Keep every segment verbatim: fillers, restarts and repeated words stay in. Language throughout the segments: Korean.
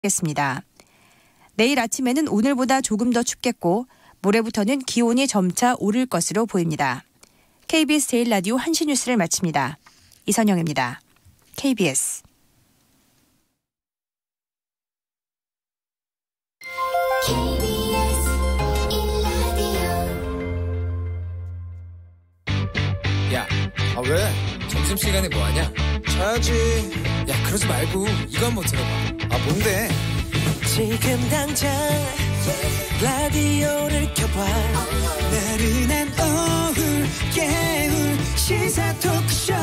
겠습니다. 내일 아침에는 오늘보다 조금 더 춥겠고 모레부터는 기온이 점차 오를 것으로 보입니다. 케이비에스 제일 라디오 한시 뉴스를 마칩니다. 이선영입니다. 케이비에스. 야, 아 왜? 점심시간에 뭐하냐? 자야지. 야, 그러지 말고 이거 한번 들어봐. 아 뭔데? 지금 당장 라디오를 켜봐. 나른한 오후 깨울 시사 토크쇼.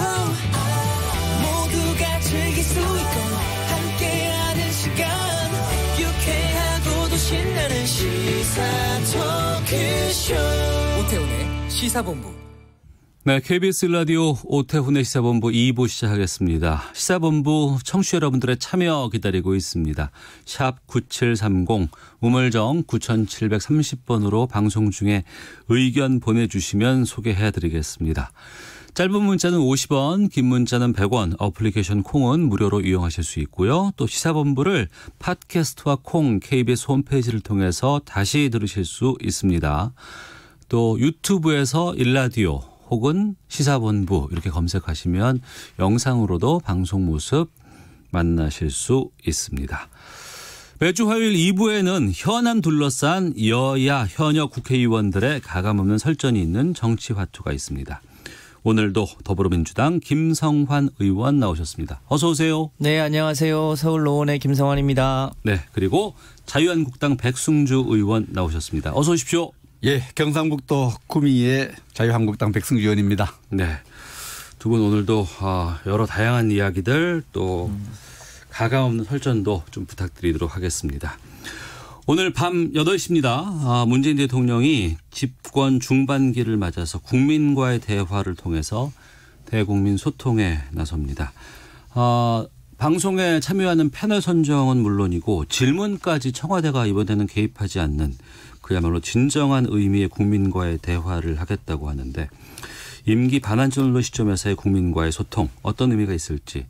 모두가 즐길 수 있고 함께하는 시간. 유쾌하고도 신나는 시사 토크쇼. 오태훈의 시사본부. 네, 케이비에스 라디오 오태훈의 시사본부 이 부 시작하겠습니다. 시사본부 청취자 여러분들의 참여 기다리고 있습니다. 샵 구칠삼공 우물정 구칠삼공 번으로 방송 중에 의견 보내주시면 소개해드리겠습니다. 짧은 문자는 오십 원, 긴 문자는 백 원, 어플리케이션 콩은 무료로 이용하실 수 있고요. 또 시사본부를 팟캐스트와 콩, 케이비에스 홈페이지를 통해서 다시 들으실 수 있습니다. 또 유튜브에서 일라디오 혹은 시사본부 이렇게 검색하시면 영상으로도 방송 모습 만나실 수 있습니다. 매주 화요일 이 부에는 현안 둘러싼 여야 현역 국회의원들의 가감없는 설전이 있는 정치화투가 있습니다. 오늘도 더불어민주당 김성환 의원 나오셨습니다. 어서 오세요. 네, 안녕하세요. 서울 노원의 김성환입니다. 네, 그리고 자유한국당 백승주 의원 나오셨습니다. 어서 오십시오. 예, 경상북도 구미의 자유한국당 백승주 의원입니다. 네, 두 분 오늘도 여러 다양한 이야기들 또 음. 가감없는 설전도 좀 부탁드리도록 하겠습니다. 오늘 밤 여덟 시입니다. 문재인 대통령이 집권 중반기를 맞아서 국민과의 대화를 통해서 대국민 소통에 나섭니다. 어, 방송에 참여하는 패널 선정은 물론이고 질문까지 청와대가 이번에는 개입하지 않는 그야말로 진정한 의미의 국민과의 대화를 하겠다고 하는데 임기 반환점으로 시점에서의 국민과의 소통 어떤 의미가 있을지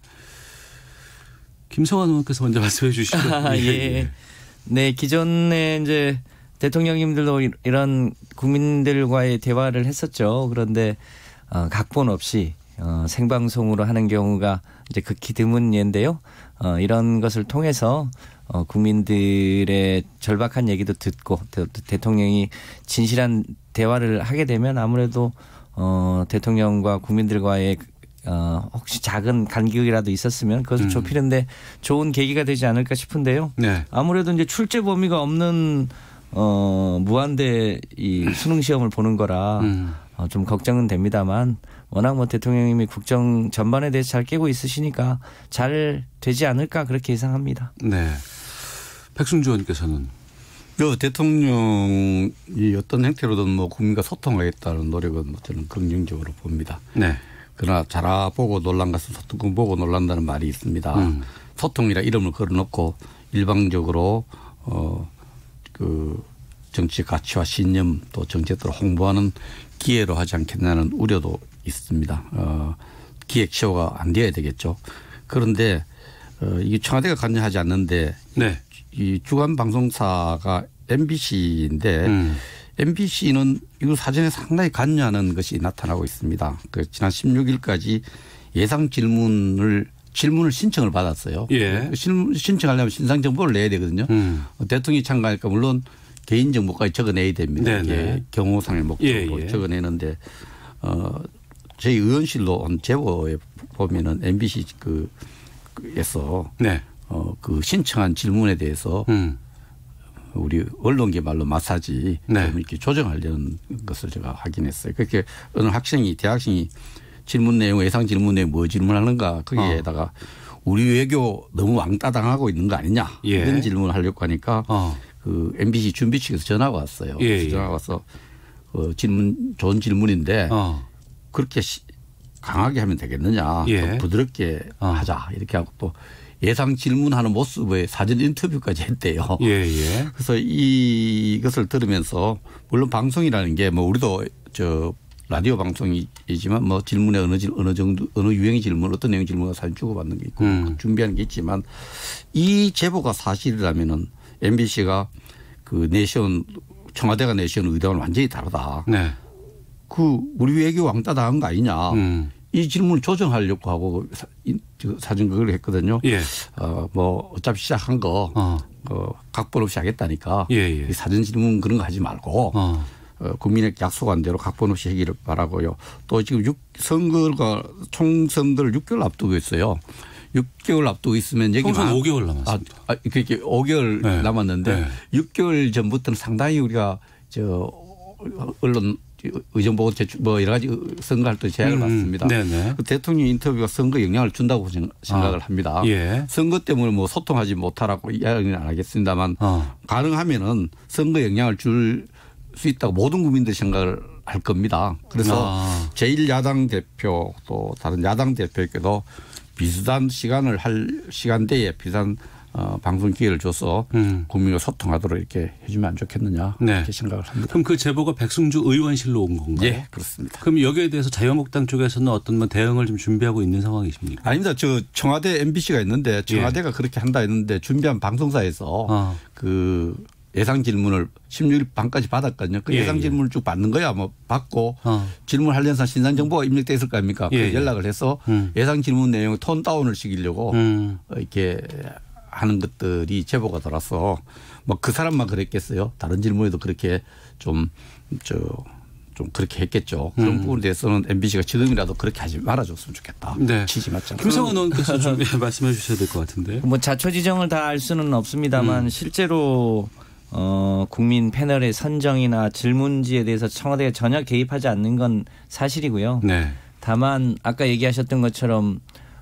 김성환 의원께서 먼저 말씀해 주시죠. 아, 예. 예. 네, 기존에 이제 대통령님들도 이런 국민들과의 대화를 했었죠. 그런데 어, 각본 없이 어, 생방송으로 하는 경우가 이제 극히 드문 예인데요. 어, 이런 것을 통해서 어, 국민들의 절박한 얘기도 듣고 또 대통령이 진실한 대화를 하게 되면 아무래도 어, 대통령과 국민들과의 어, 혹시 작은 간격이라도 있었으면 그것을 음. 좁히는데 좋은 계기가 되지 않을까 싶은데요. 네. 아무래도 이제 출제 범위가 없는 어, 무한대 이 수능 시험을 보는 거라 음. 어, 좀 걱정은 됩니다만 워낙 뭐 대통령님이 국정 전반에 대해서 잘 깨고 있으시니까 잘 되지 않을까 그렇게 예상합니다. 네. 백승주 의원께서는 그 대통령이 어떤 행태로든 뭐 국민과 소통하겠다는 노력은 저는 긍정적으로 봅니다. 네. 그러나 자라보고 놀란 것은 소통 보고 놀란다는 말이 있습니다. 음. 소통이라 이름을 걸어놓고 일방적으로 어 그 정치 가치와 신념 또 정책들을 홍보하는 기회로 하지 않겠냐는 우려도 있습니다. 어 기획 시효가 안 되어야 되겠죠. 그런데 어 이게 청와대가 관여하지 않는데 네. 이 주간 방송사가 엠비씨인데 음. 엠비씨는 이거 사전에 상당히 관여하는 것이 나타나고 있습니다. 그 지난 십육 일까지 예상 질문을 질문을 신청을 받았어요. 예. 신청하려면 신상 정보를 내야 되거든요. 음. 대통령이 참가하니까 물론 개인 정보까지 적어내야 됩니다. 이게 경호상의 목적으로 예, 예. 적어내는데 어 저희 의원실로 온 제보에 보면은 엠비씨 그에서 네. 어 그 신청한 질문에 대해서 음. 우리 언론계 말로 마사지 네. 좀 이렇게 조정하려는 것을 제가 확인했어요. 그렇게 어느 학생이 대학생이 질문 내용 예상 질문 내용 뭐 질문하는가 거기에다가 어. 우리 외교 너무 왕따 당하고 있는 거 아니냐 예. 이런 질문을 하려고 하니까 어. 그 엠비씨 준비 측에서 전화가 왔어요. 예. 전화가 와서 어 질문 좋은 질문인데 어. 그렇게 시, 강하게 하면 되겠느냐 예. 부드럽게 어. 하자 이렇게 하고 또 예상 질문하는 모습의 사전 인터뷰까지 했대요. 예, 예. 그래서 이것을 들으면서 물론 방송이라는 게 뭐 우리도 저 라디오 방송이지만 뭐 질문에 어느 질 어느 정도 어느 유형의 질문 어떤 내용 질문을 사진 주고받는 게 있고 음. 준비하는 게 있지만 이 제보가 사실이라면은 엠비씨가 그 내세운 청와대가 내세운 의도와는 완전히 다르다. 네. 그 우리 외교 왕따 당한 거 아니냐. 음. 이 질문을 조정하려고 하고 사, 사전 그걸 했거든요. 예. 어, 뭐 어차피 시작한 거 어. 어, 각본 없이 하겠다니까. 예, 예. 이 사전 질문 그런 거 하지 말고 어. 어, 국민에게 약속한 대로 각본 없이 하기를 바라고요. 또 지금 육, 선거가 총선거를 육 개월 앞두고 있어요. 육 개월 앞두고 있으면 여기 총선 막- 오 개월 남았습니다. 아, 아, 그렇게 오 개월 네. 남았는데 네. 육 개월 전부터는 상당히 우리가 저 언론 의정보고 제출 뭐 여러 가지 선거할 때 제약을 음, 받습니다. 네네. 그 대통령 인터뷰가 선거에 영향을 준다고 생각을 아, 합니다. 예. 선거 때문에 뭐 소통하지 못하라고 이야기는 안 하겠습니다만 어. 가능하면은 선거에 영향을 줄 수 있다고 모든 국민들이 생각을 할 겁니다. 그래서 아. 제일 야당 대표 또 다른 야당 대표에게도 비슷한 시간을 할 시간대에 비슷한 어, 방송 기회를 줘서 음. 국민과 소통하도록 이렇게 해주면 안 좋겠느냐 네. 이렇게 생각을 합니다. 그럼 그 제보가 백승주 의원실로 온 건가요? 예, 그렇습니다. 그럼 여기에 대해서 자유한국당 쪽에서는 어떤 뭐 대응을 좀 준비하고 있는 상황이십니까? 아닙니다. 저 청와대 엠비씨가 있는데 청와대가 그렇게 한다 했는데 준비한 방송사에서 어. 그 예상 질문을 십육 일 밤까지 받았거든요. 그 예, 예상 예. 질문을 쭉 받는 거야. 뭐 받고 어. 질문 하려는 신상 정보가 입력돼 있을 거 아닙니까? 예, 그 연락을 해서 음. 예상 질문 내용을 톤 다운을 시키려고 음. 이렇게 하는 것들이 제보가 돌아서 뭐 그 사람만 그랬겠어요. 다른 질문에도 그렇게 좀 저 좀 그렇게 했겠죠. 그런 음. 부분에 대해서는 엠비씨가 지금이라도 그렇게 하지 말아줬으면 좋겠다. 네. 취지 맞지 않습니다. 김성원 의원께서 좀 예, 말씀해 주셔야 될 것 같은데. 뭐 자초지정을 다 알 수는 없습니다만 음. 실제로 어, 국민 패널의 선정이나 질문지에 대해서 청와대가 전혀 개입하지 않는 건 사실이고요. 네. 다만 아까 얘기하셨던 것처럼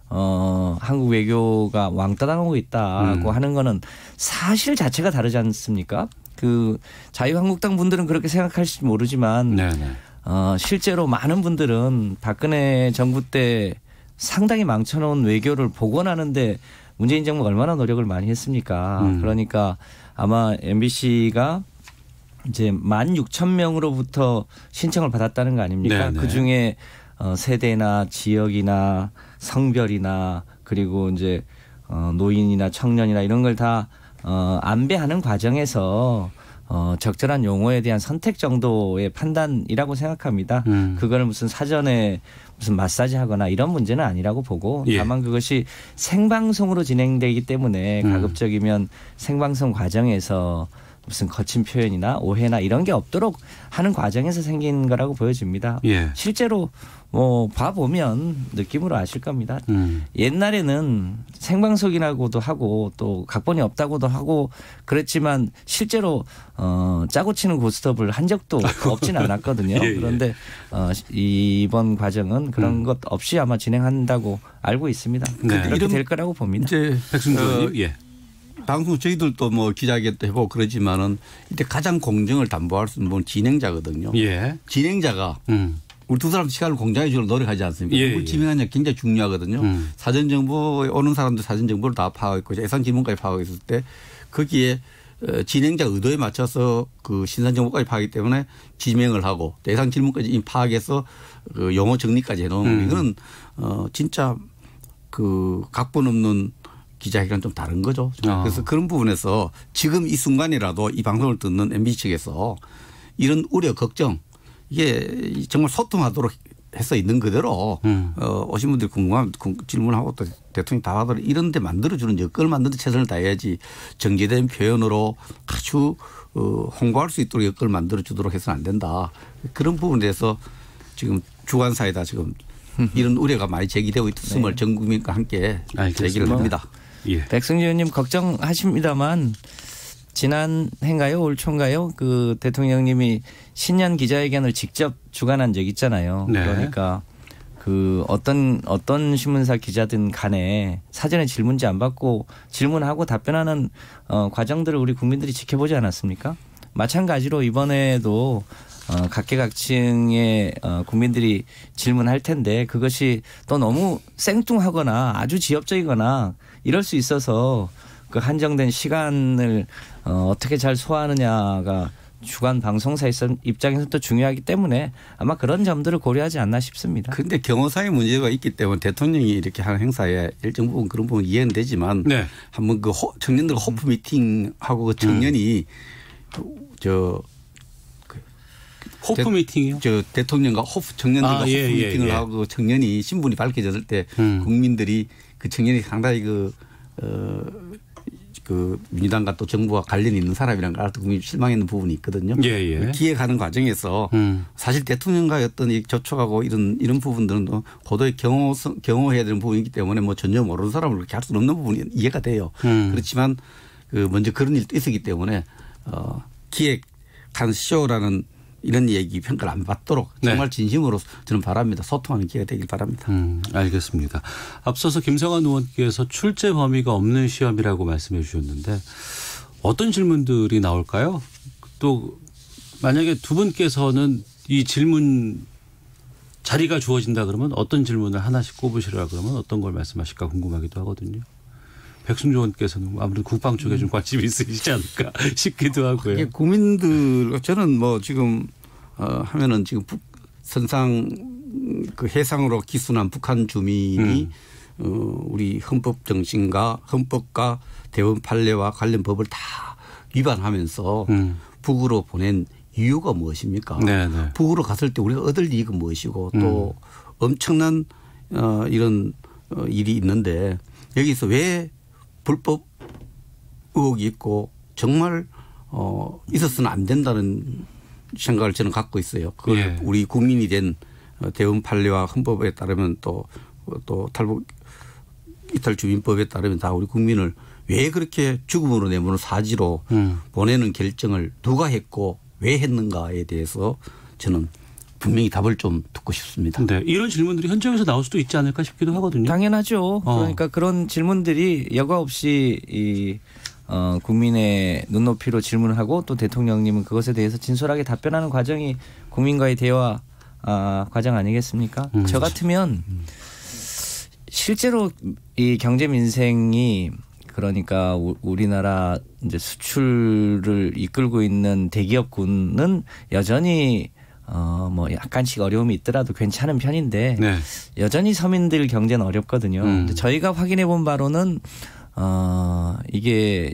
어, 한국 외교가 왕따 당하고 있다고 음. 하는 거는 사실 자체가 다르지 않습니까? 그 자유한국당 분들은 그렇게 생각할지 모르지만 네, 네. 어, 실제로 많은 분들은 박근혜 정부 때 상당히 망쳐놓은 외교를 복원하는데 문재인 정부가 얼마나 노력을 많이 했습니까? 음. 그러니까 아마 엠비씨가 이제 만 육천 명으로부터 신청을 받았다는 거 아닙니까? 네네. 그 중에 어, 세대나 지역이나 성별이나 그리고 이제 어, 노인이나 청년이나 이런 걸 다 어, 안배하는 과정에서 어, 적절한 용어에 대한 선택 정도의 판단이라고 생각합니다. 음. 그걸 무슨 사전에 무슨 마사지 하거나 이런 문제는 아니라고 보고 예. 다만 그것이 생방송으로 진행되기 때문에 음. 가급적이면 생방송 과정에서 무슨 거친 표현이나 오해나 이런 게 없도록 하는 과정에서 생긴 거라고 보여집니다. 예. 실제로 뭐 봐보면 느낌으로 아실 겁니다. 음. 옛날에는 생방송이라고도 하고 또 각본이 없다고도 하고 그랬지만 실제로 어, 짜고 치는 고스톱을 한 적도 없진 않았거든요. 예, 예. 그런데 어, 이번 과정은 그런 음. 것 없이 아마 진행한다고 알고 있습니다. 네. 그렇게 이런- 될 거라고 봅니다. 이제 백승주 어, 의원님. 예. 방송 저희들도 뭐 기자회견도 해보고 그러지만은 이때 가장 공정을 담보할 수 있는 분 진행자거든요. 예. 진행자가 음. 우리 두 사람 시간을 공정해 주려고 노력하지 않습니까? 예, 그걸 예. 진행하는 게 굉장히 중요하거든요. 음. 사전 정보에 오는 사람들 사전 정보를 다 파악했고 예상 질문까지 파악했을 때 거기에 어, 진행자 의도에 맞춰서 그 신상 정보까지 파악하기 때문에 지명을 하고 예상 질문까지 이미 파악해서 그 용어 정리까지 해놓은 음. 이거는 어 진짜 그 각본 없는 기자회견은 좀 다른 거죠. 아. 그래서 그런 부분에서 지금 이 순간이라도 이 방송을 듣는 엠비씨 측에서 이런 우려, 걱정 이게 정말 소통하도록 해서 있는 그대로 음. 어, 오신 분들이 궁금하면 질문하고 또 대통령이 답하도록 이런 데 만들어주는 여건을 만드는 데 최선을 다해야지 정제된 표현으로 아주 어, 홍보할 수 있도록 여건을 만들어주도록 해서는 안 된다. 그런 부분에 대해서 지금 주관사에다 지금 이런 우려가 많이 제기되고 있음을 네. 전 국민과 함께 알겠습니다. 제기를 합니다. 예. 백승주 의원님 걱정하십니다만 지난 해인가요? 올 초인가요? 그 대통령님이 신년 기자회견을 직접 주관한 적 있잖아요. 네. 그러니까 그 어떤 어떤 신문사 기자든 간에 사전에 질문지 안 받고 질문하고 답변하는 어, 과정들을 우리 국민들이 지켜보지 않았습니까? 마찬가지로 이번에도 어, 각계각층의 어, 국민들이 질문할 텐데 그것이 또 너무 생뚱하거나 아주 지엽적이거나 이럴 수 있어서 그 한정된 시간을 어, 어떻게 잘 소화하느냐가 주간 방송사 입장에서 또 중요하기 때문에 아마 그런 점들을 고려하지 않나 싶습니다. 그런데 경호상의 문제가 있기 때문에 대통령이 이렇게 하는 행사에 일정 부분 그런 부분 이해는 되지만 네. 한번 그 청년들 호프 미팅하고 그 청년이 음. 저 호프 대, 미팅이요? 저 대통령과 호프 청년들과 아, 예, 호프 예, 미팅을 예. 하고 청년이 신분이 밝혀졌을 때 음. 국민들이 그 청년이 상당히 그, 어, 그 민주당과 또 정부와 관련이 있는 사람이란 걸 알아서 국민이 실망했는 부분이 있거든요. 예, 예. 기획하는 과정에서 음. 사실 대통령과의 어떤 이 접촉하고 이런 이런 부분들은 고도의 경호 경호해야 되는 부분이기 때문에 뭐 전혀 모르는 사람을 그렇게 할 수는 없는 부분이 이해가 돼요. 음. 그렇지만 그 먼저 그런 일도 있었기 때문에 어, 기획한 쇼라는 이런 얘기 평가를 안 받도록 정말 네. 진심으로 저는 바랍니다. 소통하는 기회가 되길 바랍니다. 음, 알겠습니다. 앞서서 김성환 의원께서 출제 범위가 없는 시험이라고 말씀해 주셨는데 어떤 질문들이 나올까요? 또 만약에 두 분께서는 이 질문 자리가 주어진다 그러면 어떤 질문을 하나씩 꼽으시라 그러면 어떤 걸 말씀하실까 궁금하기도 하거든요. 백승주 의원께서는 아무래도 국방 쪽에 좀 관심이 있으시지 않을까 싶기도 하고요. 국민들 저는 뭐 지금 어 하면은 지금 북 선상 그 해상으로 기순한 북한 주민이 음. 어 우리 헌법 정신과 헌법과 대원 판례와 관련 법을 다 위반하면서 음. 북으로 보낸 이유가 무엇입니까? 네네. 북으로 갔을 때 우리가 얻을 이익은 무엇이고 또 음. 엄청난 어 이런 어 일이 있는데 여기서 왜 불법 의혹이 있고 정말 어 있었으면 안 된다는 생각을 저는 갖고 있어요. 그걸 예. 우리 국민이 된 대원 판례와 헌법에 따르면 또 또 탈북 이탈 주민법에 따르면 다 우리 국민을 왜 그렇게 죽음으로 내모는 사지로 음. 보내는 결정을 누가 했고 왜 했는가에 대해서 저는 분명히 답을 좀 듣고 싶습니다. 네, 이런 질문들이 현장에서 나올 수도 있지 않을까 싶기도 하거든요. 당연하죠. 어. 그러니까 그런 질문들이 여과 없이 이 어, 국민의 눈높이로 질문을 하고 또 대통령님은 그것에 대해서 진솔하게 답변하는 과정이 국민과의 대화 아, 과정 아니겠습니까? 음. 저 같으면 실제로 이 경제 민생이 그러니까 우리나라 이제 수출을 이끌고 있는 대기업군은 여전히 어, 뭐 약간씩 어려움이 있더라도 괜찮은 편인데 네. 여전히 서민들 경제는 어렵거든요. 음. 근데 저희가 확인해 본 바로는 어, 이게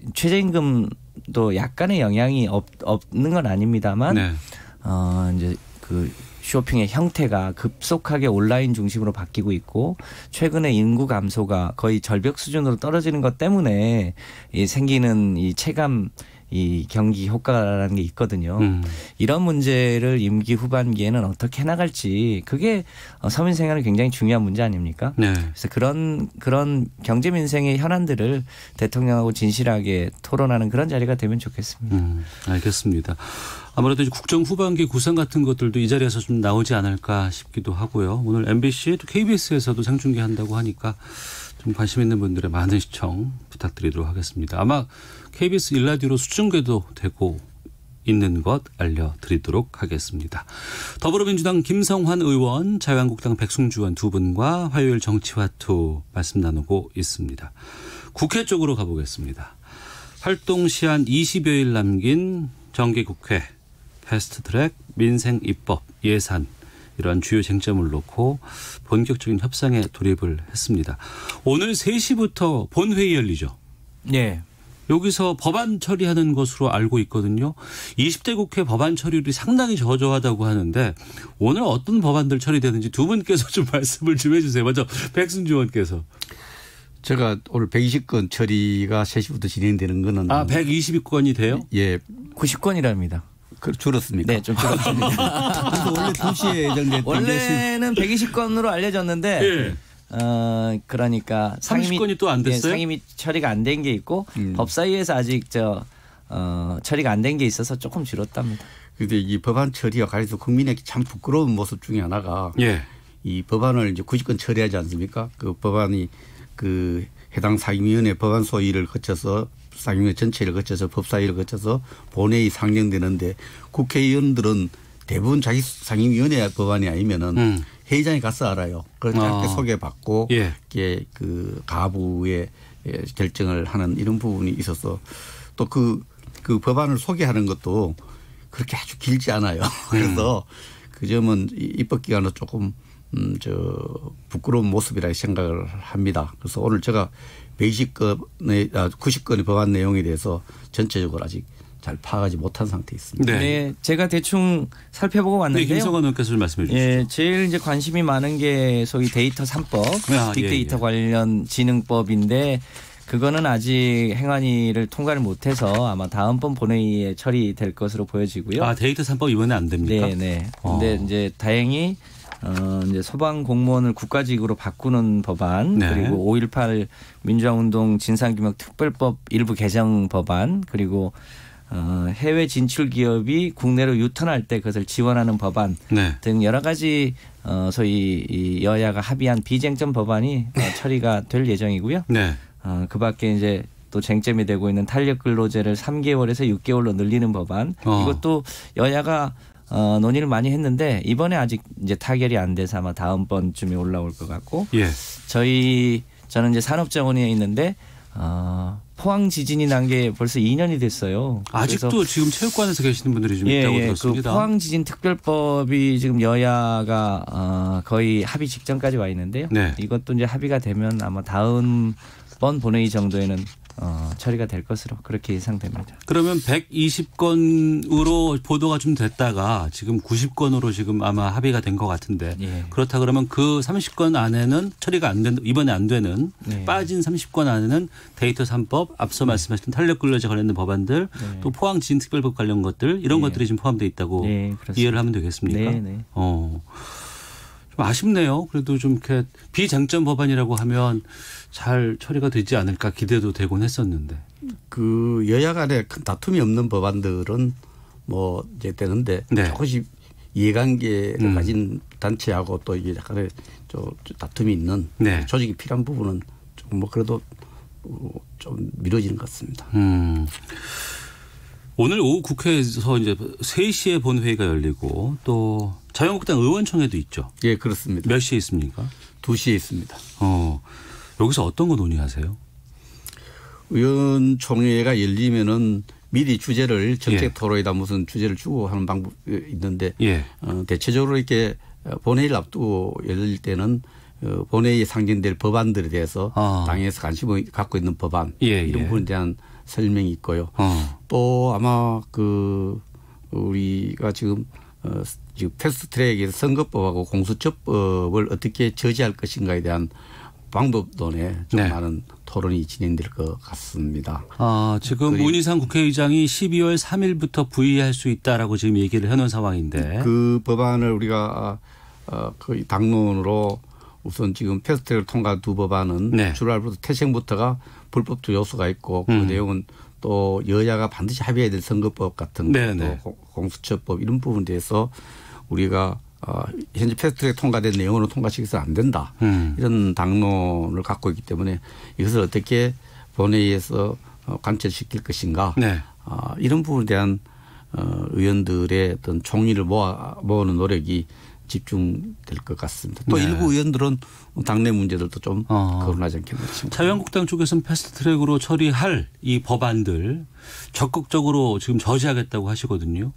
최저임금도 약간의 영향이 없, 없는 건 아닙니다만 네. 어, 이제 그 쇼핑의 형태가 급속하게 온라인 중심으로 바뀌고 있고 최근에 인구 감소가 거의 절벽 수준으로 떨어지는 것 때문에 이 생기는 이 체감 이 경기 효과라는 게 있거든요. 음. 이런 문제를 임기 후반기에는 어떻게 해나갈지 그게 서민 생활이 굉장히 중요한 문제 아닙니까? 네. 그래서 그런 그런 경제 민생의 현안들을 대통령하고 진실하게 토론하는 그런 자리가 되면 좋겠습니다. 음, 알겠습니다. 아무래도 국정 후반기 구상 같은 것들도 이 자리에서 좀 나오지 않을까 싶기도 하고요. 오늘 엠비씨 또 케이비에스에서도 생중계한다고 하니까 좀 관심 있는 분들의 많은 시청 부탁드리도록 하겠습니다. 아마 케이비에스 일라디오로 수중계도 되고 있는 것 알려드리도록 하겠습니다. 더불어민주당 김성환 의원, 자유한국당 백승주 의원 두 분과 화요일 정치화투 말씀 나누고 있습니다. 국회 쪽으로 가보겠습니다. 활동 시한 이십여일 남긴 정기국회 패스트트랙 민생 입법 예산 이러한 주요 쟁점을 놓고 본격적인 협상에 돌입을 했습니다. 오늘 세 시부터 본회의 열리죠. 네. 여기서 법안 처리하는 것으로 알고 있거든요. 이십 대 국회 법안 처리율이 상당히 저조하다고 하는데 오늘 어떤 법안들 처리되는지 두 분께서 좀 말씀을 좀 해 주세요. 먼저 백승주 의원께서. 제가 오늘 백이십 건 처리가 세 시부터 진행되는 거는. 아, 백이십 건이 돼요? 예. 구십 건이랍니다. 그 줄었습니까? 네, 좀 줄었습니다. 그래서 원래 두 시에 예정됐던 원래는 백이십 건으로 알려졌는데 예. 어 그러니까 상임위 삼십 건이 또 안 됐어요? 네, 상임위 처리가 안 된 게 있고 음. 법사위에서 아직 저 어, 처리가 안 된 게 있어서 조금 줄었답니다. 그런데 이 법안 처리와 관해서 국민에게 참 부끄러운 모습 중에 하나가 예. 이 법안을 이제 구십 건 처리하지 않습니까? 그 법안이 그 해당 상임위원회 법안 소위를 거쳐서 상임위 전체를 거쳐서 법사위를 거쳐서 본회의 상정되는데 국회의원들은 대부분 자기 상임위원회 법안이 아니면은 음. 회의장에 가서 알아요. 그걸 짧게 아. 소개받고 예. 이게 그 가부의 결정을 하는 이런 부분이 있어서 또 그 그 법안을 소개하는 것도 그렇게 아주 길지 않아요. 그래서 그 점은 입법 기간은 조금 음, 저 부끄러운 모습이라 생각을 합니다. 그래서 오늘 제가 백이십 건의 아, 구십 건의 법안 내용에 대해서 전체적으로 아직 잘 파악하지 못한 상태에 있습니다. 네. 네, 제가 대충 살펴보고 왔는데요. 네, 김성환 의원께서 좀 말씀해 주시죠. 예, 제일 이제 관심이 많은 게 소위 데이터 삼 법, 아, 빅데이터 예, 예. 관련 진흥법인데 그거는 아직 행안위를 통과를 못해서 아마 다음번 본회의에 처리될 것으로 보여지고요. 아, 데이터 삼 법 이번에 안 됩니까? 네, 네. 근데 어. 이제 다행히 어 이제 소방 공무원을 국가직으로 바꾸는 법안 네. 그리고 오일팔 민주화운동 진상규명 특별법 일부 개정 법안 그리고 어 해외 진출 기업이 국내로 유턴할 때 그것을 지원하는 법안 네. 등 여러 가지 어 소위 이 여야가 합의한 비쟁점 법안이 어, 처리가 될 예정이고요. 네. 어 그밖에 이제 또 쟁점이 되고 있는 탄력 근로제를 삼 개월에서 육 개월로 늘리는 법안 어. 이것도 여야가 어, 논의를 많이 했는데 이번에 아직 이제 타결이 안 돼서 아마 다음번쯤에 올라올 것 같고 예. 저희 저는 이제 산업정원에 있는데 어, 포항 지진이 난 게 벌써 이 년이 됐어요. 아직도 지금 체육관에서 계시는 분들이 좀 예, 있다고 예, 들었습니다. 그 포항 지진 특별법이 지금 여야가 어, 거의 합의 직전까지 와 있는데요. 네. 이것도 이제 합의가 되면 아마 다음 번 본회의 정도에는 어, 처리가 될 것으로 그렇게 예상됩니다. 그러면 백이십 건으로 보도가 좀 됐다가 지금 구십 건으로 지금 아마 합의가 된 것 같은데 예. 그렇다 그러면 그 삼십 건 안에는 처리가 안 된, 이번에 안 되는 네. 빠진 삼십 건 안에는 데이터 삼 법 앞서 말씀하신 탄력 근로제 관련된 법안들 네. 또 포항 지진 특별법 관련 것들 이런 네. 것들이 지금 포함되어 있다고 네, 그렇습니다. 이해를 하면 되겠습니까? 네, 네. 어. 좀 아쉽네요. 그래도 좀 이렇게 비쟁점 법안이라고 하면 잘 처리가 되지 않을까 기대도 되곤 했었는데. 그 여야 간에 큰 다툼이 없는 법안들은 뭐 이제 되는데 네. 조금씩 이해관계를 음. 가진 단체하고 또 이게 약간의 좀 다툼이 있는 네. 조직이 필요한 부분은 좀 뭐 그래도 좀 미뤄지는 것 같습니다. 음. 오늘 오후 국회에서 이제 세 시에 본회의가 열리고 또 자유한국당 의원총회도 있죠. 예, 그렇습니다. 몇 시에 있습니까? 두 시에 있습니다. 어. 여기서 어떤 거 논의하세요? 의원총회가 열리면은 미리 주제를 정책 예. 토론에다 무슨 주제를 주고 하는 방법이 있는데 예. 어, 대체적으로 이렇게 본회의를 앞두고 열릴 때는 어, 본회의에 상정될 법안들에 대해서 아. 당에서 관심을 갖고 있는 법안 예, 이런 예. 부분에 대한 설명이 있고요. 어. 또 아마 그 우리가 지금 어, 지금 패스트트랙에서 선거법하고 공수처법을 어떻게 저지할 것인가에 대한 방법론에 좀 네. 많은 토론이 진행될 것 같습니다. 아, 지금 그리고- 문희상 국회의장이 십이월 삼일부터 부의할 수 있다라고 지금 얘기를 해놓은 상황인데. 그 법안을 우리가 어, 거의 당론으로 우선 지금 패스트트랙을 통과한 두 법안은 네. 출발부터 태생부터가 불법적 요소가 있고 그 음. 내용은 또 여야가 반드시 합의해야 될 선거법 같은 네, 또 네. 공수처법 이런 부분에 대해서 우리가 어, 현재 패스트트랙 통과된 내용으로 통과시켜서는 안 된다. 음. 이런 당론을 갖고 있기 때문에 이것을 어떻게 본회의에서 어, 관철시킬 것인가. 네. 어, 이런 부분에 대한 어, 의원들의 어떤 총의를 모아 모으는 노력이 집중될 것 같습니다. 또 네. 일부 의원들은 당내 문제들도 좀 어. 거론하지 않겠나 싶습니다. 자유한국당 쪽에서는 패스트트랙으로 처리할 이 법안들 적극적으로 지금 저지하겠다고 하시거든요.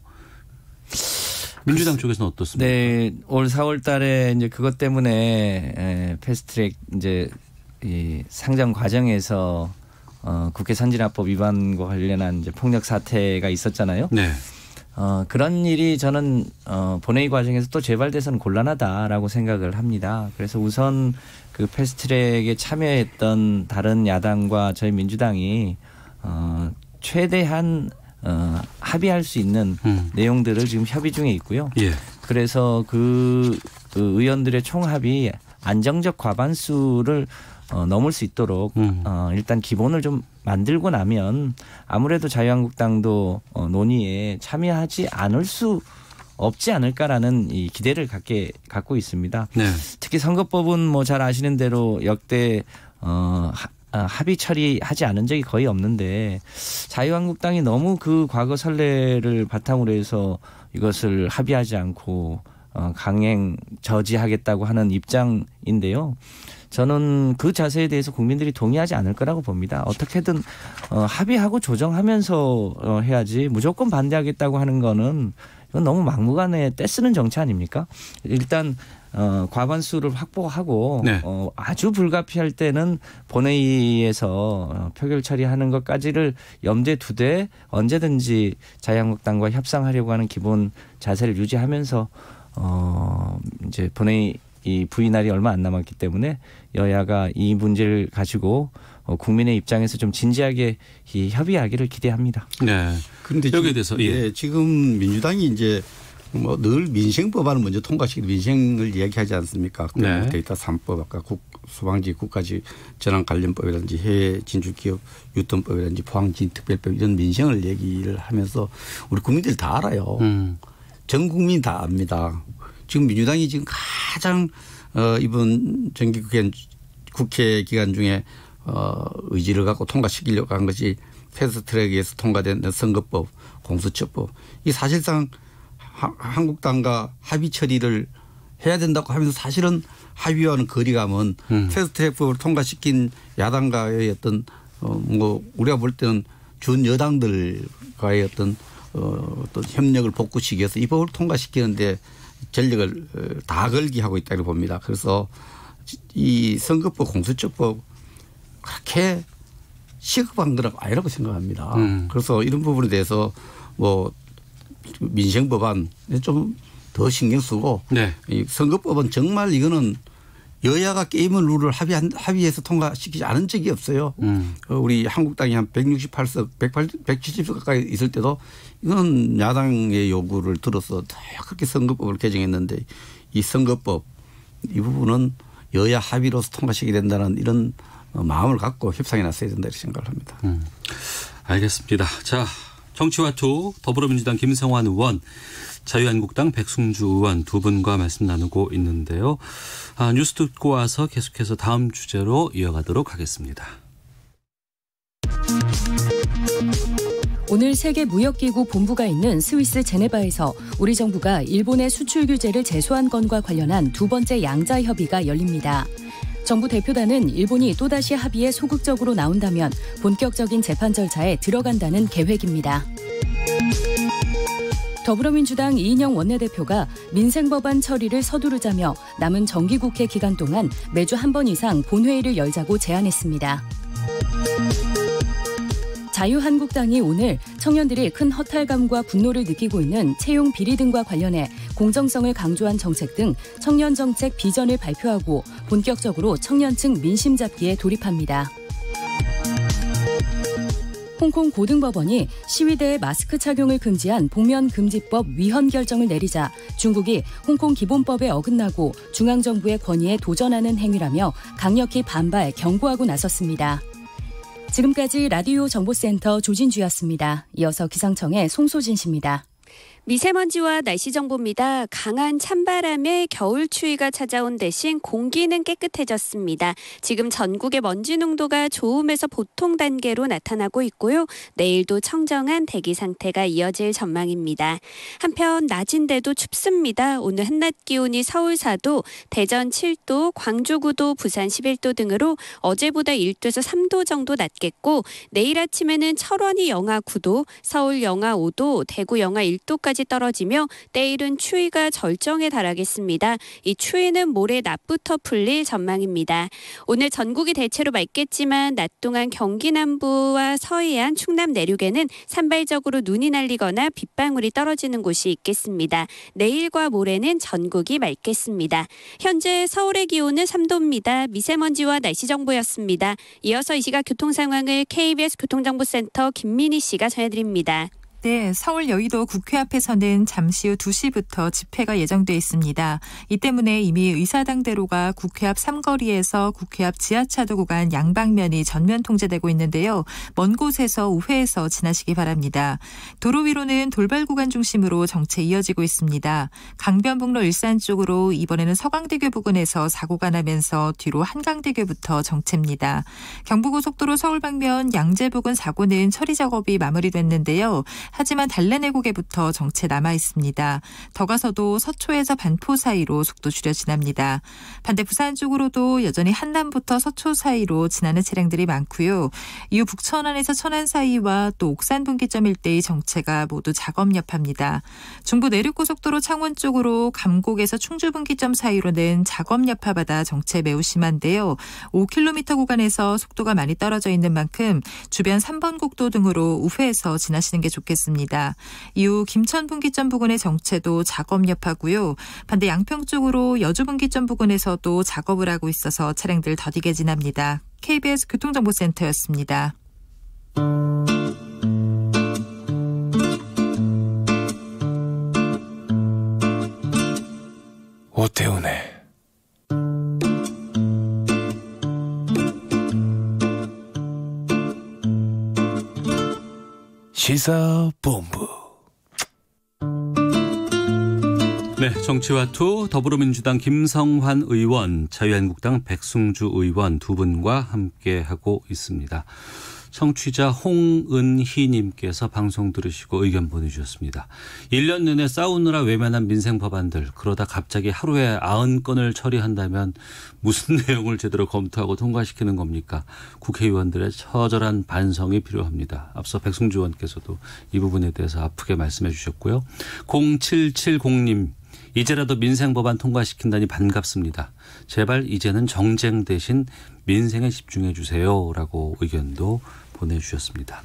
민주당 쪽에서는 어떻습니까? 네, 올 사월 달에 이제 그것 때문에 에, 패스트트랙 이제 이 상정 과정에서 어, 국회 선진화법 위반과 관련한 이제 폭력 사태가 있었잖아요. 네. 어, 그런 일이 저는 어, 본회의 과정에서 또 재발돼서는 곤란하다라고 생각을 합니다. 그래서 우선 그 패스트트랙에 참여했던 다른 야당과 저희 민주당이 어, 최대한 어, 합의할 수 있는 음. 내용들을 지금 협의 중에 있고요. 예. 그래서 그, 그 의원들의 총합이 안정적 과반수를 어, 넘을 수 있도록 음. 어, 일단 기본을 좀 만들고 나면 아무래도 자유한국당도 어, 논의에 참여하지 않을 수 없지 않을까라는 이 기대를 갖게 갖고 있습니다. 네. 특히 선거법은 뭐 잘 아시는 대로 역대 어, 하, 아, 합의 처리하지 않은 적이 거의 없는데 자유한국당이 너무 그 과거 선례를 바탕으로 해서 이것을 합의하지 않고 어, 강행 저지하겠다고 하는 입장인데요. 저는 그 자세에 대해서 국민들이 동의하지 않을 거라고 봅니다. 어떻게든 어, 합의하고 조정하면서 어, 해야지 무조건 반대하겠다고 하는 거는 이건 너무 막무가내 떼쓰는 정치 아닙니까? 일단 어, 과반수를 확보하고 네. 어, 아주 불가피할 때는 본회의에서 어, 표결 처리하는 것까지를 염두에 두되 언제든지 자유한국당과 협상하려고 하는 기본 자세를 유지하면서 어, 이제 본회의 이 부의날이 얼마 안 남았기 때문에 여야가 이 문제를 가지고 어, 국민의 입장에서 좀 진지하게 이 협의하기를 기대합니다. 네. 그런데 여기에 지금, 대해서 예. 예, 지금 민주당이 이제 뭐 늘 민생 법안을 먼저 통과시키고 민생을 이야기하지 않습니까? 네. 데이터 삼 법, 아까 국, 소방지 국가지 전환 관련법이라든지 해외 진출 기업 유통법이라든지 포항진 특별법 이런 민생을 얘기를 하면서 우리 국민들 다 알아요. 음. 전 국민 다 압니다. 지금 민주당이 지금 가장 어 이번 정기국회 국회 기간 중에 어 의지를 갖고 통과시키려고 한 것이 패스트트랙에서 통과된 선거법, 공수처법. 이 사실상 하, 한국당과 합의 처리를 해야 된다고 하면서 사실은 합의와는 거리가 먼 음. 패스트트랙법을 통과시킨 야당과의 어떤 어 뭐 우리가 볼 때는 준 여당들과의 어떤 어 어떤 협력을 복구시키기 위해서 이 법을 통과시키는데 전력을 다 걸기 하고 있다고 봅니다. 그래서 이 선거법, 공수처법 그렇게 시급한 건 아니라고 생각합니다. 음. 그래서 이런 부분에 대해서 뭐 민생 법안 좀 더 신경 쓰고 네. 이 선거법은 정말 이거는 여야가 게임을 룰을 합의한, 합의해서 통과시키지 않은 적이 없어요. 음. 우리 한국당이 한 백육십팔 석, 백칠십 석 가까이 있을 때도 이건 야당의 요구를 들어서 그렇게 선거법을 개정했는데 이 선거법 이 부분은 여야 합의로서 통과시키게 된다는 이런 마음을 갖고 협상에 나서야 된다 이렇게 생각을 합니다. 음. 알겠습니다. 자, 정치화투 더불어민주당 김성환 의원, 자유한국당 백승주 의원 두 분과 말씀 나누고 있는데요. 아, 뉴스 듣고 와서 계속해서 다음 주제로 이어가도록 하겠습니다. 오늘 세계무역기구 본부가 있는 스위스 제네바에서 우리 정부가 일본의 수출 규제를 제소한 건과 관련한 두 번째 양자 협의가 열립니다. 정부 대표단은 일본이 또다시 합의에 소극적으로 나온다면 본격적인 재판 절차에 들어간다는 계획입니다. 더불어민주당 이인영 원내대표가 민생법안 처리를 서두르자며 남은 정기국회 기간 동안 매주 한 번 이상 본회의를 열자고 제안했습니다. 자유한국당이 오늘 청년들이 큰 허탈감과 분노를 느끼고 있는 채용 비리 등과 관련해 공정성을 강조한 정책 등 청년 정책 비전을 발표하고 본격적으로 청년층 민심 잡기에 돌입합니다. 홍콩 고등법원이 시위대의 마스크 착용을 금지한 복면금지법 위헌 결정을 내리자 중국이 홍콩 기본법에 어긋나고 중앙정부의 권위에 도전하는 행위라며 강력히 반발, 경고하고 나섰습니다. 지금까지 라디오 정보센터 조진주였습니다. 이어서 기상청의 송소진 씨입니다. 미세먼지와 날씨 정보입니다. 강한 찬바람에 겨울 추위가 찾아온 대신 공기는 깨끗해졌습니다. 지금 전국의 먼지 농도가 좋음에서 보통 단계로 나타나고 있고요. 내일도 청정한 대기 상태가 이어질 전망입니다. 한편 낮인데도 춥습니다. 오늘 한낮 기온이 서울 사 도, 대전 칠 도, 광주 구 도, 부산 십일 도 등으로 어제보다 일 도에서 삼 도 정도 낮겠고 내일 아침에는 철원이 영하 구 도, 서울 영하 오 도, 대구 영하 일 도까지 떨어지며 때일은 추위가 절정에 달하겠습니다. 이 추위는 모레 낮부터 풀릴 전망입니다. 오늘 전국이 대체로 맑겠지만 낮 동안 경기 남부와 서해안, 충남 내륙에는 산발적으로 눈이 날리거나 빗방울이 떨어지는 곳이 있겠습니다. 내일과 모레는 전국이 맑겠습니다. 현재 서울의 기온은 삼 도입니다. 미세먼지와 날씨 정보였습니다. 이어서 이 시각 교통 상황을 케이비에스 교통정보센터 김민희 씨가 전해드립니다. 네, 서울 여의도 국회 앞에서는 잠시 후 두 시부터 집회가 예정돼 있습니다. 이 때문에 이미 의사당대로가 국회 앞 삼거리에서 국회 앞 지하차도 구간 양방면이 전면 통제되고 있는데요. 먼 곳에서 우회해서 지나시기 바랍니다. 도로 위로는 돌발 구간 중심으로 정체 이어지고 있습니다. 강변북로 일산 쪽으로 이번에는 서강대교 부근에서 사고가 나면서 뒤로 한강대교부터 정체입니다. 경부고속도로 서울 방면 양재 부근 사고는 처리 작업이 마무리됐는데요. 하지만 달래내곡에부터 정체 남아 있습니다. 더 가서도 서초에서 반포 사이로 속도 줄여 지납니다. 반대 부산 쪽으로도 여전히 한남부터 서초 사이로 지나는 차량들이 많고요. 이후 북천안에서 천안 사이와 또 옥산 분기점 일대의 정체가 모두 작업 여파입니다. 중부 내륙고속도로 창원 쪽으로 감곡에서 충주 분기점 사이로는 작업 여파받아 정체 매우 심한데요. 오 킬로미터 구간에서 속도가 많이 떨어져 있는 만큼 주변 삼 번 국도 등으로 우회해서 지나시는 게 좋겠습니다. 이후 김천 분기점 부근의 정체도 작업 여파고요. 반대 양평 쪽으로 여주 분기점 부근에서도 작업을 하고 있어서 차량들 더디게 지납니다. 케이비에스 교통정보센터였습니다. 오태훈의 시사본부. 네, 정치와투 더불어민주당 김성환 의원, 자유한국당 백승주 의원 두 분과 함께하고 있습니다. 청취자 홍은희님께서 방송 들으시고 의견 보내주셨습니다. 일 년 내내 싸우느라 외면한 민생 법안들, 그러다 갑자기 하루에 구십 건을 처리한다면 무슨 내용을 제대로 검토하고 통과시키는 겁니까? 국회의원들의 처절한 반성이 필요합니다. 앞서 백승주 의원께서도 이 부분에 대해서 아프게 말씀해 주셨고요. 공칠칠공님. 이제라도 민생 법안 통과시킨다니 반갑습니다. 제발 이제는 정쟁 대신 민생에 집중해 주세요. 라고 의견도 보내주셨습니다.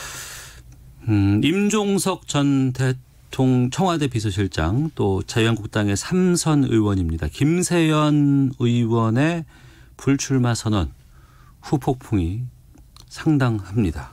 음, 임종석 전 대통령 청와대 비서실장, 또 자유한국당의 삼선 의원입니다. 김세연 의원의 불출마 선언 후폭풍이 상당합니다.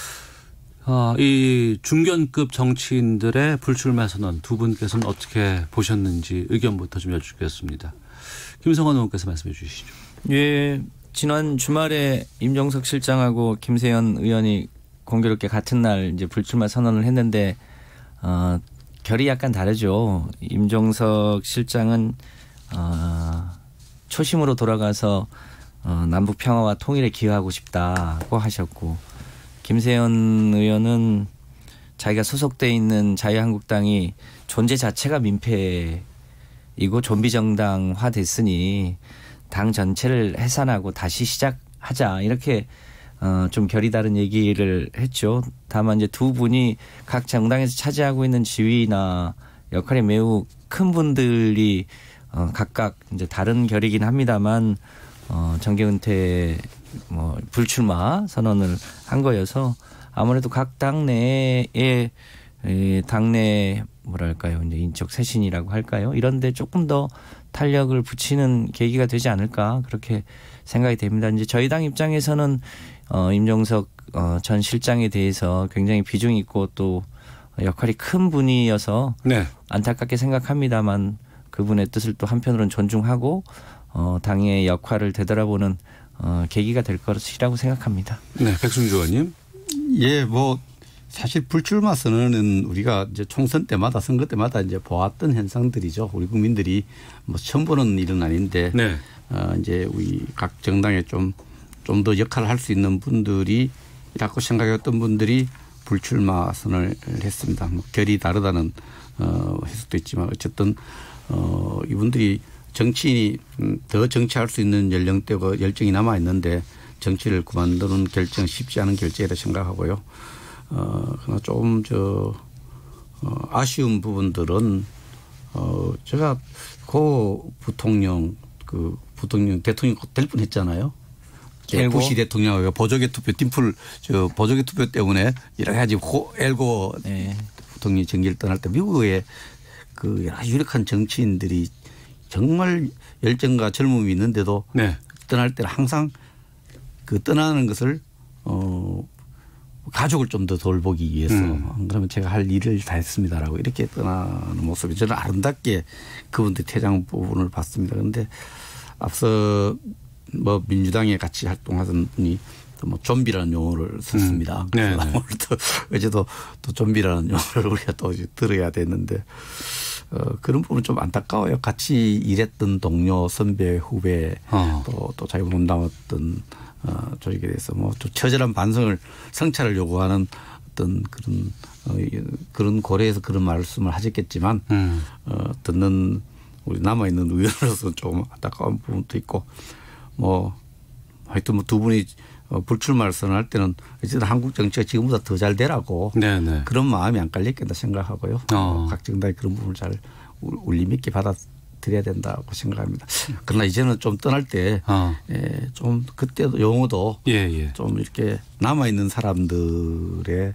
어, 이 중견급 정치인들의 불출마 선언 두 분께서는 어떻게 보셨는지 의견부터 좀 여쭙겠습니다. 김성환 의원께서 말씀해 주시죠. 예, 지난 주말에 임종석 실장하고 김세연 의원이 공교롭게 같은 날 이제 불출마 선언을 했는데 어, 결이 약간 다르죠. 임종석 실장은 어, 초심으로 돌아가서 어, 남북 평화와 통일에 기여하고 싶다고 하셨고, 김세연 의원은 자기가 소속돼 있는 자유한국당이 존재 자체가 민폐이고 좀비 정당화 됐으니 당 전체를 해산하고 다시 시작하자, 이렇게 어, 좀 결이 다른 얘기를 했죠. 다만 이제 두 분이 각 정당에서 차지하고 있는 지위나 역할이 매우 큰 분들이 어, 각각 이제 다른 결이긴 합니다만 어, 정계 은퇴 뭐 불출마 선언을 한 거여서 아무래도 각 당내의 당내 뭐랄까요, 이제 인적 쇄신이라고 할까요, 이런데 조금 더 탄력을 붙이는 계기가 되지 않을까, 그렇게 생각이 됩니다. 이제 저희 당 입장에서는 어, 임종석 어, 전 실장에 대해서 굉장히 비중 있고 또 역할이 큰 분이어서 네. 안타깝게 생각합니다만 그분의 뜻을 또 한편으로는 존중하고 어, 당의 역할을 되돌아보는 어, 계기가 될 것이라고 생각합니다. 네, 백승주 의원님. 예, 뭐 사실 불출마 선언은 우리가 이제 총선 때마다 선거 때마다 이제 보았던 현상들이죠. 우리 국민들이 뭐 처음 보는 일은 아닌데 네. 어, 이제 우리 각 정당에 좀 좀 더 역할을 할 수 있는 분들이 라고 생각했던 분들이 불출마 선언을 했습니다. 뭐 결이 다르다는 어, 해석도 있지만 어쨌든 어, 이분들이 정치인이 더 정치할 수 있는 연령대고 열정이 남아 있는데 정치를 그만두는 결정 쉽지 않은 결정이라 생각하고요. 어, 그러나 조금 저 어, 아쉬운 부분들은 어, 제가 고 부통령 그 부통령 대통령 될 뻔했잖아요. 부시 대통령하고 보조개 투표 딤플 저 보조개 투표 때문에 여러 가지 호 엘고 네. 부통령이 정계를 떠날 때 미국의 그 여러 유력한 정치인들이 정말 열정과 젊음이 있는데도 네. 떠날 때는 항상 그 떠나는 것을 어 가족을 좀 더 돌보기 위해서 음. 그러면 제가 할 일을 다 했습니다라고 이렇게 떠나는 모습이 저는 아름답게 그분들 퇴장 부분을 봤습니다. 그런데 앞서 뭐 민주당에 같이 활동하던 분이 또 뭐 좀비라는 용어를 썼습니다. 음. 네. 오늘 또 어제도 또 좀비라는 용어를 우리가 또 들어야 되는데 어, 그런 부분은 좀 안타까워요. 같이 일했던 동료, 선배, 후배 어. 또, 또 자기 몸담았던 어, 조직에 대해서 뭐 좀 처절한 반성을 성찰을 요구하는 어떤 그런 어, 그런 고려해서 그런 말씀을 하셨겠지만 음. 어, 듣는 우리 남아 있는 의원으로서 좀 안타까운 부분도 있고 뭐 하여튼 뭐 두 분이 어, 불출마를 선언할 때는 어쨌든 한국 정치가 지금보다 더 잘 되라고 네네. 그런 마음이 안 깔렸겠다 생각하고요. 어. 각 정당이 그런 부분을 잘 울림 있게 받아들여야 된다고 생각합니다. 그러나 이제는 좀 떠날 때 좀 어. 예, 그때도 용어도 예, 예. 좀 이렇게 남아 있는 사람들의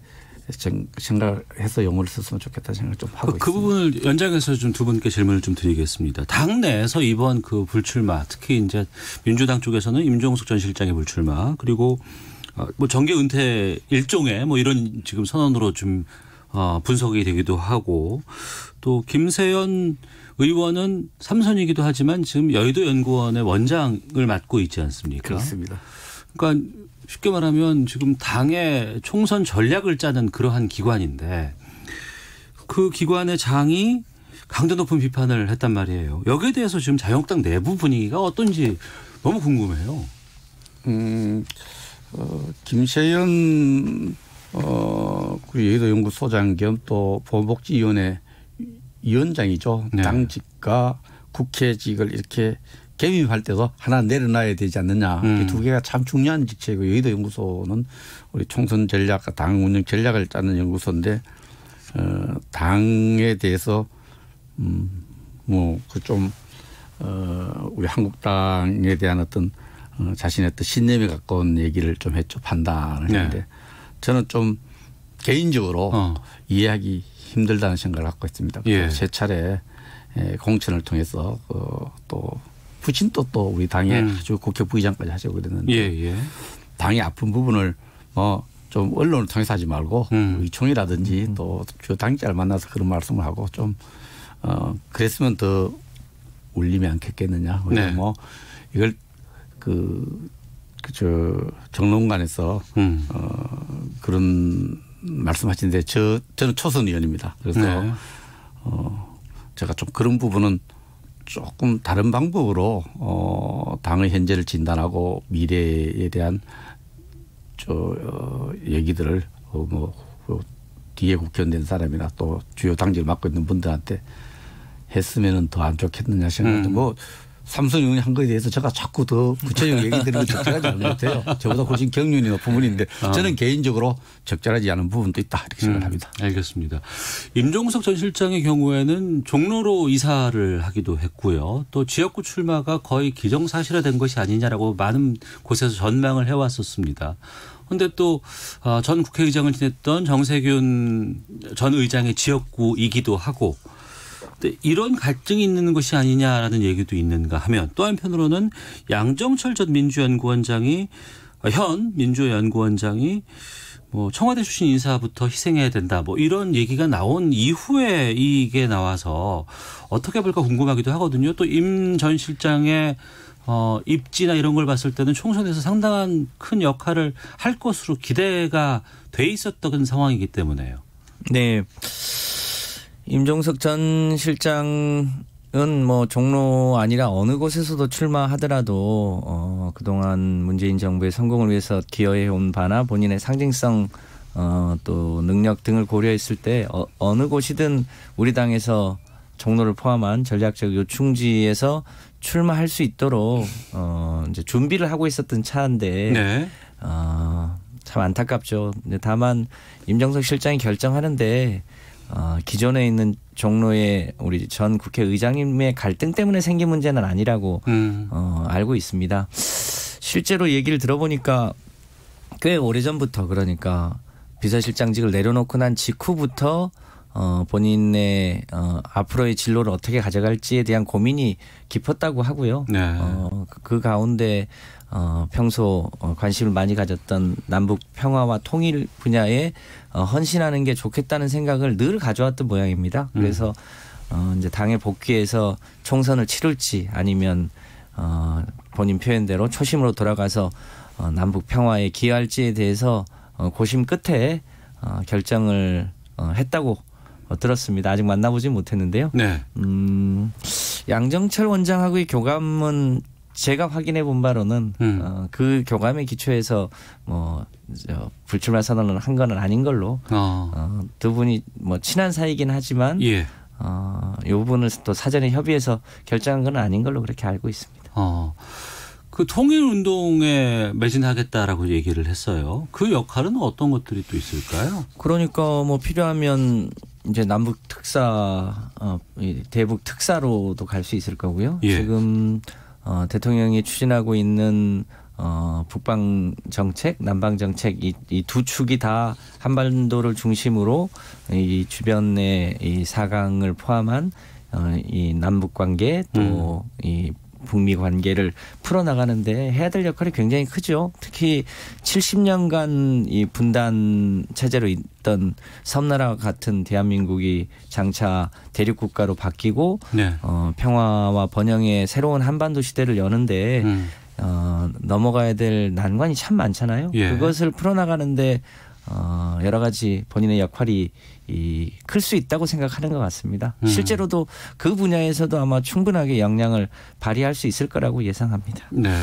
생각해서 용어를 썼으면 좋겠다 생각 좀 하고 그, 있습니다. 그 부분을 연장해서 좀 두 분께 질문을 좀 드리겠습니다. 당내에서 이번 그 불출마, 특히 이제 민주당 쪽에서는 임종석 전 실장의 불출마, 그리고 뭐 정계 은퇴 일종의 뭐 이런 지금 선언으로 좀 어 분석이 되기도 하고 또 김세연 의원은 삼선이기도 하지만 지금 여의도 연구원의 원장을 맡고 있지 않습니까? 그렇습니다. 그러니까 쉽게 말하면 지금 당의 총선 전략을 짜는 그러한 기관인데 그 기관의 장이 강도 높은 비판을 했단 말이에요. 여기에 대해서 지금 자유한국당 내부 분위기가 어떤지 너무 궁금해요. 음, 어, 김세연 어, 그 여의도 연구소장 겸 또 보건복지위원회 위원장이죠. 네. 당직과 국회직을 이렇게 개입할 때도 하나 내려놔야 되지 않느냐. 음. 두 개가 참 중요한 직책이고 여의도 연구소는 우리 총선 전략과 당 운영 전략을 짜는 연구소인데 어, 당에 대해서 음, 뭐 그 좀 어, 우리 한국당에 대한 어떤 어, 자신의 어떤 신념에 가까운 얘기를 좀 했죠. 판단을 했는데 네. 저는 좀 개인적으로 어. 이해하기 힘들다는 생각을 갖고 있습니다. 예. 세 차례 공천을 통해서 또 부친도 또 우리 당의 음. 국회 부의장까지 하시고 그랬는데 예, 예. 당이 아픈 부분을 뭐 좀 언론을 통해서 하지 말고 음. 의총이라든지 음. 또 주요 당직자를 만나서 그런 말씀을 하고 좀 어, 그랬으면 더 울리지 않겠겠느냐. 네. 뭐 이걸 그 저 정론관에서 음. 어, 그런 말씀하시는데 저 저는 초선 의원입니다. 그래서 네. 어, 제가 좀 그런 부분은 조금 다른 방법으로 어, 당의 현재를 진단하고 미래에 대한 저 어, 얘기들을 어, 뭐 어, 뒤에 국회의원 된 사람이나 또 주요 당직을 맡고 있는 분들한테 했으면은 더 안 좋겠느냐 생각도 음. 뭐. 삼선 의원이 한 거에 대해서 제가 자꾸 더 구체적으로 얘기 드리면 적절하지 않은 것 같아요. 저보다 훨씬 경륜이 높은 분인데 저는 어. 개인적으로 적절하지 않은 부분도 있다 이렇게 생각합니다. 음, 알겠습니다. 임종석 전 실장의 경우에는 종로로 이사를 하기도 했고요. 또 지역구 출마가 거의 기정사실화된 것이 아니냐라고 많은 곳에서 전망을 해왔었습니다. 그런데 또 전 국회의장을 지냈던 정세균 전 의장의 지역구이기도 하고 이런 갈등이 있는 것이 아니냐라는 얘기도 있는가 하면 또 한편으로는 양정철 전 민주연구원장이 현 민주연구원장이 뭐 청와대 출신 인사부터 희생해야 된다 뭐 이런 얘기가 나온 이후에 이게 나와서 어떻게 볼까 궁금하기도 하거든요. 또 임 전 실장의 어, 입지나 이런 걸 봤을 때는 총선에서 상당한 큰 역할을 할 것으로 기대가 돼 있었던 상황이기 때문에요. 네. 임종석 전 실장은 뭐 종로 아니라 어느 곳에서도 출마하더라도 어 그동안 문재인 정부의 성공을 위해서 기여해 온 바나 본인의 상징성 어 또 능력 등을 고려했을 때 어, 어느 곳이든 우리 당에서 종로를 포함한 전략적 요충지에서 출마할 수 있도록 어 이제 준비를 하고 있었던 차인데 네. 어 참 안타깝죠. 근데 다만 임종석 실장이 결정하는데 어, 기존에 있는 종로의 우리 전 국회의장님의 갈등 때문에 생긴 문제는 아니라고 음. 어, 알고 있습니다. 실제로 얘기를 들어보니까 꽤 오래전부터 그러니까 비서실장직을 내려놓고 난 직후부터 어, 본인의 어, 앞으로의 진로를 어떻게 가져갈지에 대한 고민이 깊었다고 하고요. 네. 어, 그 가운데 어, 평소 관심을 많이 가졌던 남북 평화와 통일 분야에 어, 헌신하는 게 좋겠다는 생각을 늘 가져왔던 모양입니다. 그래서 음. 어, 이제 당에 복귀해서 총선을 치를지 아니면 어, 본인 표현대로 초심으로 돌아가서 어, 남북 평화에 기여할지에 대해서 어, 고심 끝에 어, 결정을 어, 했다고 어, 들었습니다. 아직 만나보진 못했는데요. 네. 음, 양정철 원장하고의 교감은 제가 확인해 본 바로는 음. 어, 그 교감에 기초해서 뭐 저 불출마 선언을 한 건 아닌 걸로 어. 어, 두 분이 뭐 친한 사이긴 하지만 예. 어, 이 부분을 또 사전에 협의해서 결정한 건 아닌 걸로 그렇게 알고 있습니다. 어. 그 통일운동에 매진하겠다라고 얘기를 했어요. 그 역할은 어떤 것들이 또 있을까요? 그러니까 뭐 필요하면 이제 남북 특사, 어, 대북 특사로도 갈 수 있을 거고요. 예. 지금 어, 대통령이 추진하고 있는 어, 북방 정책, 남방 정책 이 두 축이 다 한반도를 중심으로 이 주변의 이 사강을 포함한 어, 이 남북 관계 또 이 음. 북미 관계를 풀어나가는데 해야 될 역할이 굉장히 크죠. 특히 칠십 년간 이 분단 체제로 있던 섬나라와 같은 대한민국이 장차 대륙국가로 바뀌고 네. 어, 평화와 번영의 새로운 한반도 시대를 여는데 음. 어, 넘어가야 될 난관이 참 많잖아요. 예. 그것을 풀어나가는데 어, 여러 가지 본인의 역할이 이 클 수 있다고 생각하는 것 같습니다. 음. 실제로도 그 분야에서도 아마 충분하게 역량을 발휘할 수 있을 거라고 예상합니다. 네.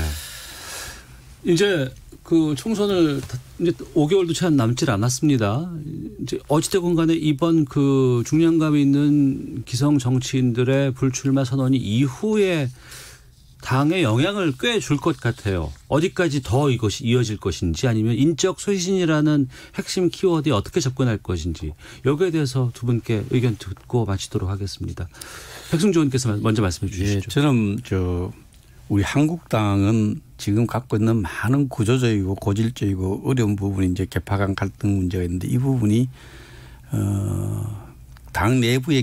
이제 그 총선을 이제 오 개월도 채 남질 않았습니다. 이제 어찌됐건 간에 이번 그 중량감 있는 기성 정치인들의 불출마 선언이 이후에 당에 영향을 꽤 줄 것 같아요. 어디까지 더 이것이 이어질 것인지 아니면 인적 쇄신이라는 핵심 키워드에 어떻게 접근할 것인지 여기에 대해서 두 분께 의견 듣고 마치도록 하겠습니다. 백승주 의원께서 먼저 말씀해 주시죠. 예, 저는 저 우리 한국당은 지금 갖고 있는 많은 구조적이고 고질적이고 어려운 부분이 이제 개파간 갈등 문제가 있는데 이 부분이 어, 당 내부의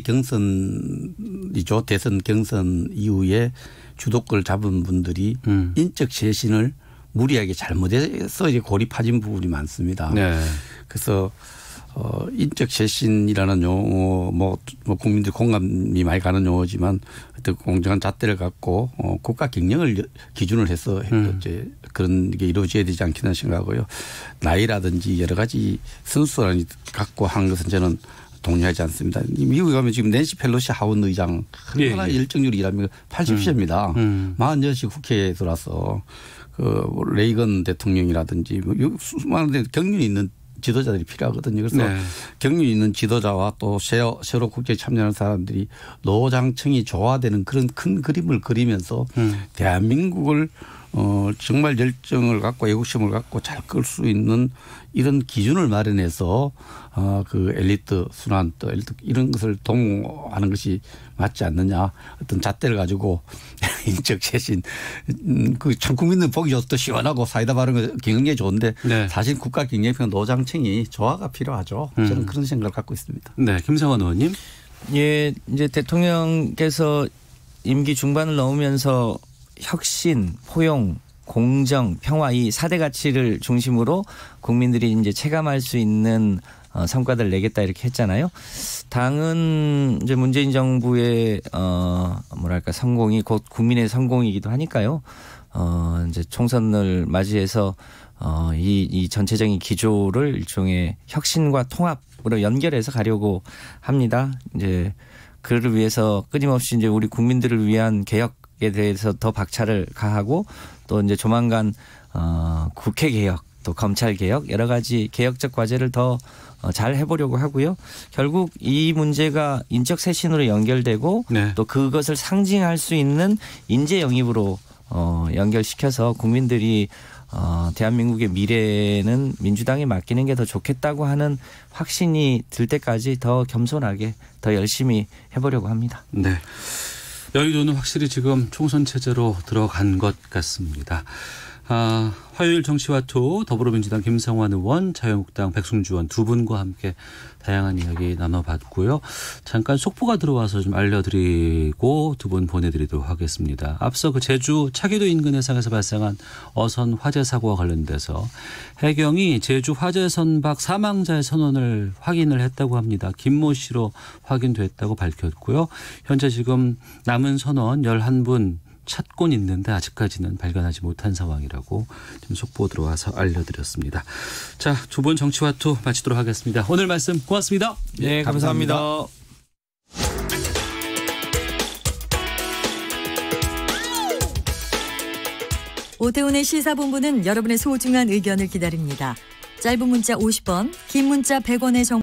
경선이죠. 대선 경선 이후에 주도권을 잡은 분들이 음. 인적 쇄신을 무리하게 잘못해서 이제 고립해진 부분이 많습니다. 네. 그래서 어, 인적 쇄신이라는 용어 뭐, 뭐 국민들 공감이 많이 가는 용어지만 어떤 공정한 잣대를 갖고 어, 국가 경영을 기준을 해서 음. 이제 그런 게 이루어져야 되지 않겠나 생각하고요. 나이라든지 여러 가지 선수를 갖고 한 것은 저는 동의하지 않습니다. 미국에 가면 지금 낸시 펠로시 하원 의장 얼마나 예, 예. 열정률이 일하면 팔십 세입니다. 음. 음. 사십 년씩 국회에 들어와서 그 레이건 대통령이라든지 수많은 경륜이 있는 지도자들이 필요하거든요. 그래서 네. 경륜이 있는 지도자와 또 새로, 새로 국제에 참여하는 사람들이 노장층이 조화되는 그런 큰 그림을 그리면서 음. 대한민국을 어, 정말 열정을 갖고 애국심을 갖고 잘 끌 수 있는 이런 기준을 마련해서 어, 그 엘리트 순환 또 엘리트 이런 것을 동호하는 것이 맞지 않느냐. 어떤 잣대를 가지고 인적 쇄신 그 참 국민들 보기 좋도 시원하고 사이다 바른 거 경영에 좋은데 네. 사실 국가 경영평 노장층이 조화가 필요하죠. 음. 저는 그런 생각을 갖고 있습니다. 네, 김성환 의원님. 예, 이제 대통령께서 임기 중반을 넘으면서 혁신, 포용, 공정, 평화 이 사 대 가치를 중심으로 국민들이 이제 체감할 수 있는 성과들을 내겠다 이렇게 했잖아요. 당은 이제 문재인 정부의 어 뭐랄까 성공이 곧 국민의 성공이기도 하니까요. 어 이제 총선을 맞이해서 어이 이 전체적인 기조를 일종의 혁신과 통합으로 연결해서 가려고 합니다. 이제 그를 위해서 끊임없이 이제 우리 국민들을 위한 개혁에 대해서 더 박차를 가하고 또 이제 조만간 어 국회 개혁 또 검찰 개혁 여러 가지 개혁적 과제를 더 잘 해보려고 하고요. 결국 이 문제가 인적 쇄신으로 연결되고 네. 또 그것을 상징할 수 있는 인재 영입으로 어 연결시켜서 국민들이 어 대한민국의 미래는 민주당에 맡기는 게 더 좋겠다고 하는 확신이 들 때까지 더 겸손하게 더 열심히 해보려고 합니다. 네. 여의도는 확실히 지금 총선 체제로 들어간 것 같습니다. 아, 화요일 정치와투 더불어민주당 김성환 의원, 자유한국당 백승주 의원 두 분과 함께 다양한 이야기 나눠봤고요. 잠깐 속보가 들어와서 좀 알려드리고 두 분 보내드리도록 하겠습니다. 앞서 그 제주 차기도 인근 해상에서 발생한 어선 화재 사고와 관련돼서 해경이 제주 화재 선박 사망자의 선원을 확인을 했다고 합니다. 김모 씨로 확인됐다고 밝혔고요. 현재 지금 남은 선원 열한 분 찾곤 있는데 아직까지는 발견하지 못한 상황이라고 지금 속보 들어와서 알려드렸습니다. 자, 두 분 정치와투 마치도록 하겠습니다. 오늘 말씀 고맙습니다. 네, 감사합니다. 감사합니다. 오태훈의 시사본부는 여러분의 소중한 의견을 기다립니다. 짧은 문자 오십 원, 긴 문자 백 원의 정보